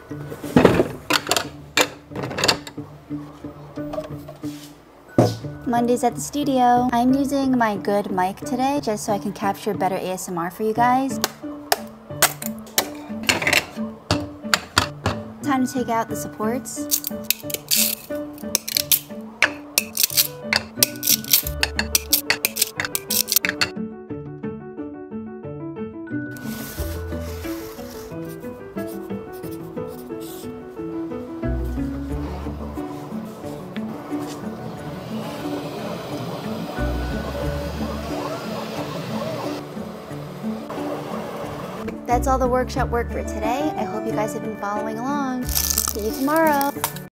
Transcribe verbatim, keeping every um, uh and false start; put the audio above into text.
Mondays at the studio. I'm using my good mic today just so I can capture better A S M R for you guys. Time to take out the supports. That's all the workshop work for today. I hope you guys have been following along. See you tomorrow.